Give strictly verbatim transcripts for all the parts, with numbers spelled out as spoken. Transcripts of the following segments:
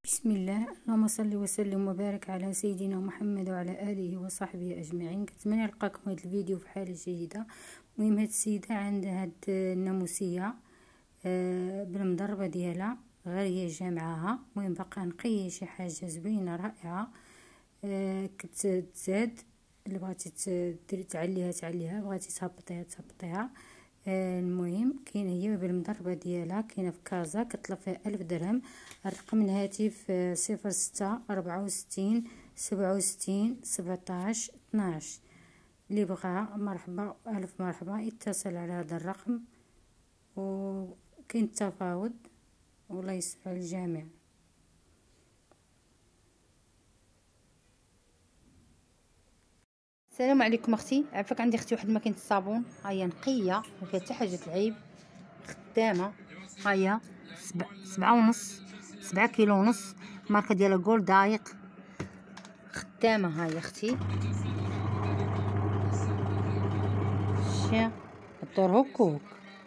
بسم الله. اللهم صل وسلم وبارك على سيدنا محمد وعلى اله وصحبه اجمعين. كنتمنى نلقاكم هذا الفيديو في حاله جيده. المهم هاد السيده عندها هاد الناموسيه آه بالمضربه ديالها، غير هي جامعاها. المهم باقا نقيه شي حاجه زوينه رائعه. آه كتزاد اللي بغاتي ديري تعليها تعليها، بغاتي تهبطيها تهبطيها. آه المهم كاين هي بالمضربه ديالها، كاينه في كازا، كتطلب فيها ألف درهم. رقم الهاتف آه صفر ستة أربعة وستين سبعة وستين سبعتاش اثناش. اللي بغاها مرحبا ألف مرحبا، يتصل على هذا الرقم وكاين التفاوض. والله يسر على الجميع. السلام عليكم اختي، عافاك. عندي اختي واحد الماكينه الصابون، هي نقيه ما فيها حتى حاجه العيب، خدامه. هي سبع سبعة ونص سبعة كيلو ونص، الماركه ديالها جولد دايق، خدامه. هاي اختي شي الدور هكوك،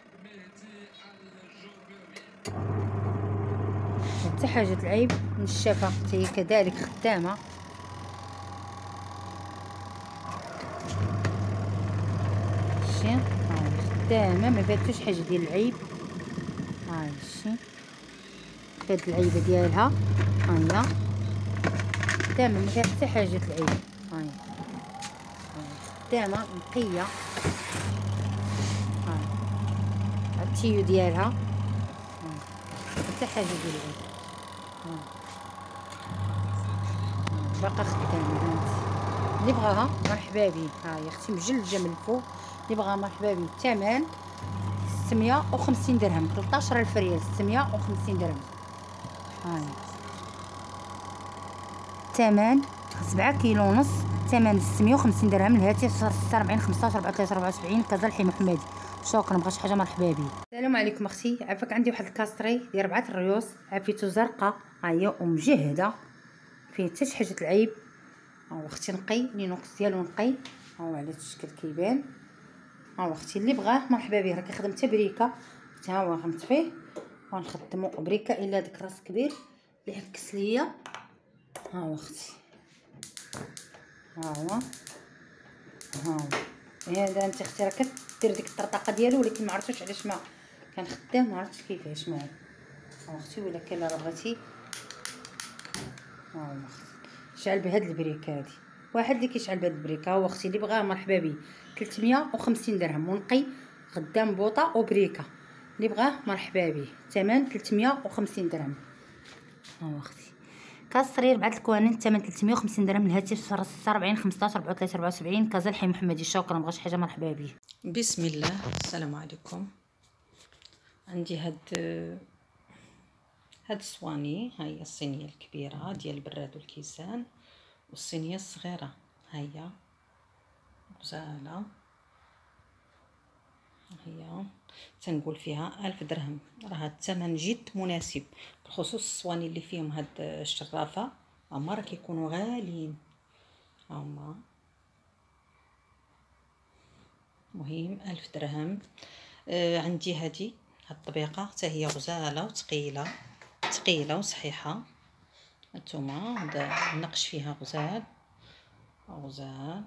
حتى حاجه العيب، نشافه اختي كذلك خدامه. شي هاي خدامه ما فيها حتى حاجه ديال العيب. هاي شي هاد العيبه ديالها، هاهي خدامه ما فيها حتى حاجه العيب. هاي خدامه نقيه. هاي التيو ديالها حتى حاجه ديال العيب. باقا خدامه. اللي بغاها مرحبا بيه. هاهي اختي مجلجه من الفوق، اللي بغاها مرحبا بيه. الثمن ستمية وخمسين درهم، ثلاثطاش ألف ريال، ستمية وخمسين درهم. هاي الثمن سبعة كيلو ونص، الثمن ستمية وخمسين درهم. الهاتف صفر ستة أربعين خمسطاش أربعة وثلاثين أربعة وسبعين، كازا الحي محمدي. شكرا. بغات شي حاجه مرحبا بيه. السلام عليكم اختي، عافاك. عندي واحد الكاستري ديال ربعة الريوس، عافيتو زرقاء، ها هي ومجهده، فيه حتى شي حاجه العيب. ها هو اختي نقي، لينوكس ديالو نقي، ها هو على الشكل كيبان. ها هو اختي اللي بغاه مرحبا به. راه كيخدم حتى بريكه، ها هو غنطفيه ونخدمو بريكه الا داك راس كبير اللي عكس ليا. ها هو اختي، ها هو ها هو هذا. انت اختي راه كدير ديك الطرطقه ديالو، ولكن ما عرفتش علاش ما كان خدام، ما عرفتش كيفاش معاه. ها هو اختي، ولا كان راه بغيتي. ها هو اختي شعل بهاد البريكه هادي، واحد اللي كيشعل بهاد البريكه. ها هو اختي اللي بغاه مرحبا به، ثلاثمية وخمسين درهم، ونقي خدام بوطه وبريكه. اللي بغاه مرحبا به، الثمن ثلاثمية وخمسين درهم. ها هو اختي كاستري ربعة الكوانين، الثمن ثلاثمية وخمسين درهم. الهاتف صفر ستة أربعين خمسطاش أربعة وثلاثين أربعة وسبعين، كازا الحي محمدي. شكرا. بغات شي حاجه مرحبا به. بسم الله. السلام عليكم. عندي هاد هاد الصواني، هاهي الصينيه الكبيره ديال البراد والكيسان، والصينيه الصغيره هاهي غزاله. هي تنقول فيها ألف درهم. راه هاد الثمن جد مناسب، بخصوص الصواني اللي فيهم هاد الشرافه، هما راه كيكونوا غاليين. هما مهم ألف درهم. آه عندي هادي هاد الطبيقه حتى هي غزاله وثقيله، ثقيله وصحيحه. هانتوما هذا النقش فيها غزال غزال،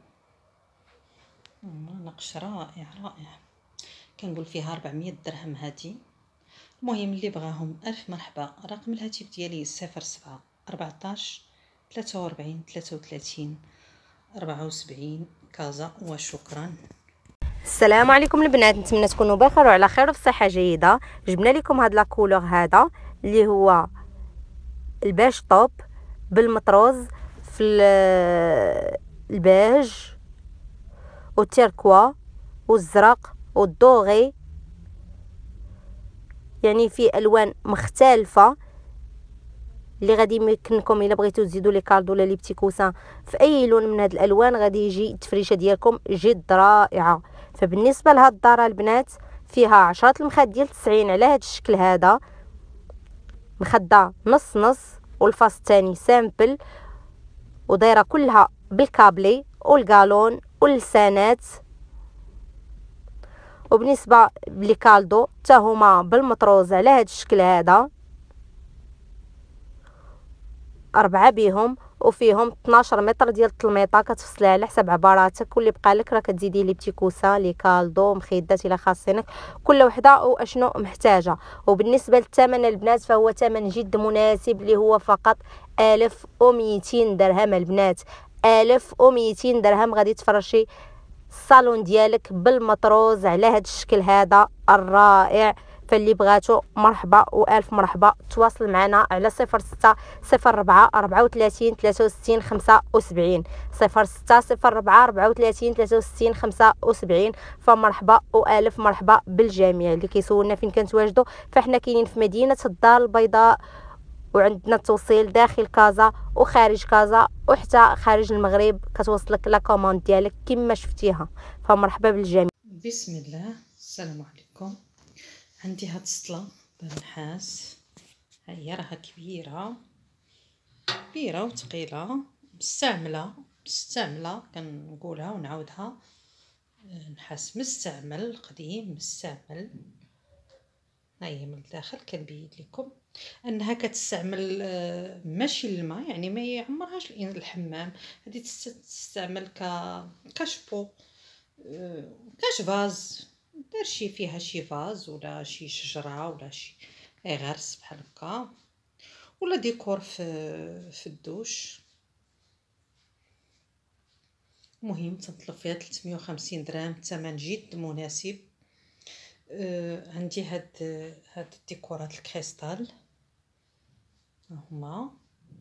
نقش رائع رائع. كنقول فيها أربعمية درهم هادي. المهم اللي بغاهم ألف مرحبا. رقم الهاتف ديالي صفر سبعة أربعطاش ثلاثة وأربعين ثلاثة وثلاثين أربعة وسبعين، كازا. وشكرا. السلام عليكم البنات، نتمنى تكونوا بخير وعلى خير وفي صحه جيده. جبنا لكم هاد لا كولور هذا اللي هو الباج طوب بالمطروز في الباج والتيركوا والزرق والدوغي، يعني في الوان مختلفه اللي غادي يمكنكم الا بغيتو تزيدوا لي كاردو ولا لي بتي كوسان في اي لون من هاد الالوان، غادي يجي التفريشه ديالكم جد رائعه. فبالنسبه لهاد الدار البنات فيها عشرة المخاد ديال تسعين على هاد الشكل هذا، مخده نص نص، والفاس الثاني سامبل، ودايره كلها بالكابلي والقالون واللسانات. وبالنسبه لي كالدو حتى هما بالمطروز على هاد الشكل هذا، أربعة بهم، وفيهم اثناش متر ديال التلميطه كتفصليها على حساب عباراتك، واللي بقى لك راه كتزيدي لي بتي كوسان لي كالدو مخيدات الى خاصينك كل وحده واشنو محتاجه. وبالنسبه للثمن البنات فهو ثمن جد مناسب اللي هو فقط ألف ومئتين درهم البنات، ألف ومئتين درهم غادي تفرشي الصالون ديالك بالمطروز على هذا الشكل هذا الرائع. فاللي بغاتو مرحبا والف مرحبا، تواصل معنا على صفر ستة صفر ربعة أربعة وثلاثين ثلاثة وستين خمسة وسبعين، صفر ستة صفر ربعة أربعة وثلاثين ثلاثة وستين خمسة وسبعين. فمرحبا والف مرحبا بالجميع. اللي كيسولنا فين كنتواجدوا، فاحنا كاينين في مدينه الدار البيضاء، وعندنا التوصيل داخل كازا وخارج كازا وحتى خارج المغرب، كتوصلك لا كوموند ديالك كما شفتيها. فمرحبا بالجميع. بسم الله، السلام عليكم. عندي هاد السطله بالنحاس، ها هي راها كبيره كبيره وثقيله، مستعمله مستعمله كنقولها ونعاودها، نحاس مستعمل قديم مستعمل. ها هي من الداخل كنبين لكم انها كتستعمل ماشي الماء، يعني ما يعمرهاش الحمام، هذه تستعمل ك كشبو كاش فاز، دير شي فيها شي فاز ولا شي شجره ولا شي غرس بحال هكا، ولا ديكور في في الدوش. المهم تنطلب فيها ثلاثمية وخمسين درهم، ثمن جد مناسب. أه عندي هاد هاد الديكورات الكريستال، هما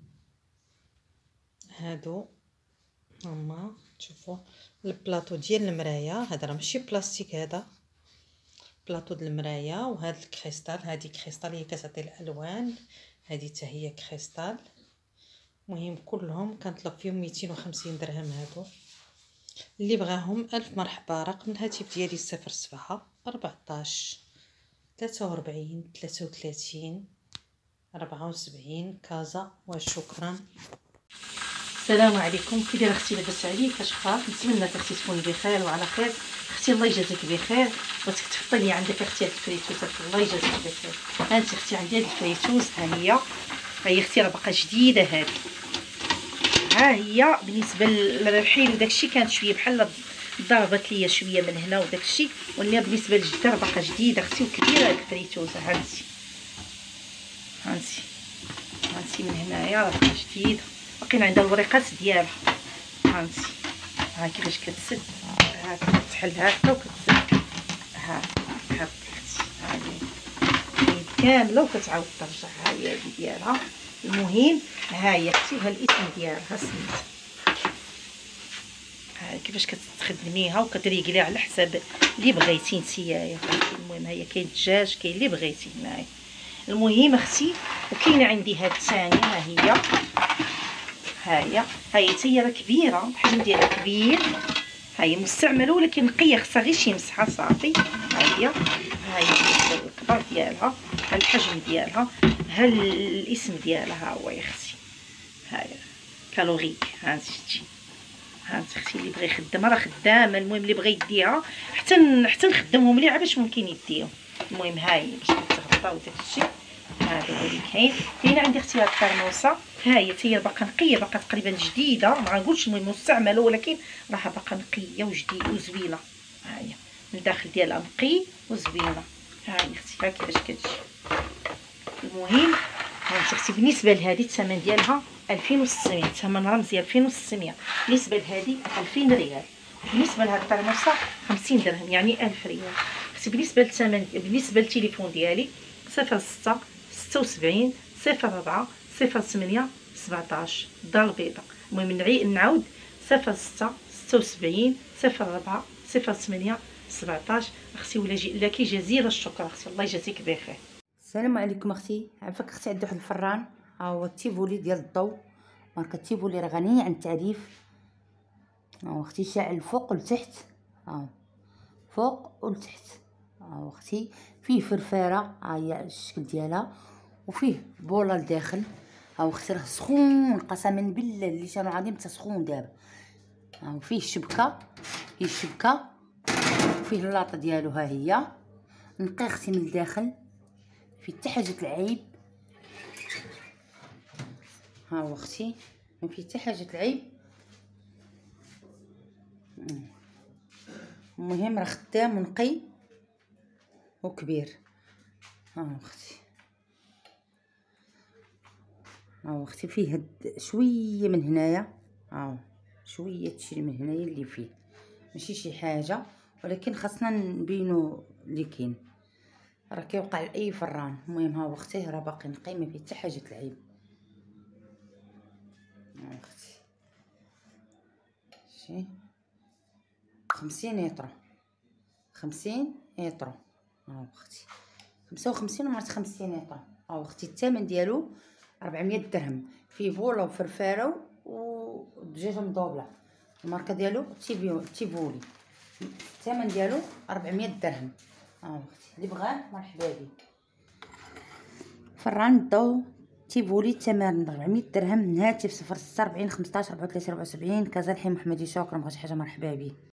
هادو هما شوفوا البلاطو ديال المرايه، هذا راه ماشي بلاستيك، هذا بلاطو ديال المرايه. وهاد الكريستال، هذه كريستال هي كتعطي الالوان، هذه حتى هي كريستال. المهم كلهم كنطلب فيهم مئتين وخمسين درهم. هادو اللي بغاهم الف مرحبا. رقم الهاتف ديالي صفر سبعة أربعطاش ثلاثة وأربعين ثلاثة وثلاثين أربعة وسبعين كازا. وشكرا. السلام عليكم. كي دايره اختي؟ لاباس عليك؟ اش اخبارك؟ نتمنى اختي تكوني بخير وعلى خير. اختي الله يجازيك بخير وتكتفطني عندك اختي هاد الفريتوس، الله يجازيك بخير. ها انت اختي عندي هاد الفريتوس، ها هي ها هي اختي راه باقا جديده هادي. ها هي بالنسبه للرحيل وداكشي كانت شويه بحال ضربت ليا شويه من هنا وداكشي، ولكن بالنسبه للجدار باقا جديده اختي وكبيره هاد الفريتوس. ها انت ها انت ها انت من هنايا راه باقا جديده، باقيين عندها الوريقات ديالها. ها انت ها كيفاش كتسد، ها كتحل هكا وكتسد، ها ها اختي ها هي كامله وكتعاود ترجع. ها هي هذه ديالها. المهم ها هي اختي وها الاسم ديالها سميت. ها كيفاش كتخدميها وكتريقليها على حساب اللي بغيتي نتيايا. المهم ها هي كاين الدجاج كاين اللي بغيتي هنايا. المهم اختي وكاينه عندي هاد الثانيه، ها هي ها هي ها هي حتى هي راه كبيره، الحجم ديالها كبير. ها هي مستعمله ولكن نقيه، خصها غير شي مسحه صافي. ها هي ها هي الكبر ديالها، ها الحجم ديالها، ها الاسم ديالها. ها هو يا اختي ها هي كالوريك. ها انت شتي، ها انت اختي اللي بغى يخدمها راه خدامه. المهم اللي بغى يديها حتى حتى نخدمهم مليح باش ممكن يديهم. المهم ها هي باش كتغطى وداكشي. هذا هو اللي كاين. كاينه عندي اختي هاد الطرموسه، ها هي حتى هي باقا نقيه، باقا تقريبا جديده، ما غنقولش المهم مستعمله ولكن راها باقا نقيه وجديده وزوينه. ها هي من الداخل ديالها نقي وزوينه. ها هي اختي ها كيفاش كتجي. المهم ها انت اختي بالنسبه لهذه الثمن ديالها ألفين وستمية، ثمن رمزي ألفين وستمية. بالنسبه لهذه ألفين ريال. بالنسبه لهاد الطرموسه خمسين درهم، يعني ألف ريال. اختي بالنسبه للثمن، بالنسبه للتليفون ديالي صفر ستة ستة وسبعين صفر ربعة صفر ثمانية سبعطاش، الدار البيضاء. المهم نعاود صفر ستة ستة وسبعين صفر ربعة صفر ثمانية سبعطاش. اختي ولا لك جزيل الشكر اختي، الله يجازيك بخير. السلام عليكم اختي. عافاك اختي عندي واحد الفران، ها هو التيفولي ديال الضو، ماركه تيفولي راه غنيه عن التعريف. ها هو اختي شاعل الفوق والتحت، ها فوق والتحت. ها هو اختي فيه فرفاره، ها هي الشكل ديالها، وفيه بوله لداخل. ها هو اختي راه سخون قسما بالله اللي كانوا عادين حتى سخون دابا. ها هو فيه الشبكه، فيه الشبكه وفيه اللاطه ديالو. ها هي نقي اختي من الداخل، في حتى حاجه العيب. ها هو اختي ما فيه حتى حاجه العيب. المهم راه خدام ونقي وكبير. ها هو اختي، ها هو اختي فيه هاد شويه من هنايا، ها هو شويه تشيل من هنايا اللي فيه، ماشي شي حاجه، ولكن خاصنا نبينو اللي كاين، راه كيوقع لاي فران. المهم ها هو اختي راه باقي نقي ما فيه حتى حاجه العيب. ها اختي شي خمسين يطرو، خمسين يطرو. ها اختي خمسة وخمسين ومرات خمسين يطرو. ها اختي الثمن ديالو أربعمية درهم، فيه فولا وفرفاره ودجاجه مدوبله، الماركه ديالو تيفيو تيفولي، الثمن ديالو أربعمية درهم. ها اختي اللي بغاه مرحبا بيه. فران الضو تيفولي الثمن أربعمية درهم، هاتف صفر ستة أربعين خمسطاش أربعة وثلاثين أربعة وسبعين، كازا الحي محمدي. شكرا، بغيتي حاجه مرحبا بيه.